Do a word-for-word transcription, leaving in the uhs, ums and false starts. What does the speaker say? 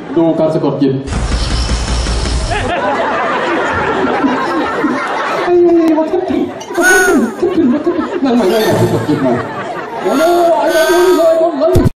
ดูการสะกดจิตไอ้วัฒนธรรมวัฒนธรรมวัฒนธรรมนั่งใหม่นั่งใหม่สะกดจิตใหม่โอ้ยไอ้เรื่องนี้เลย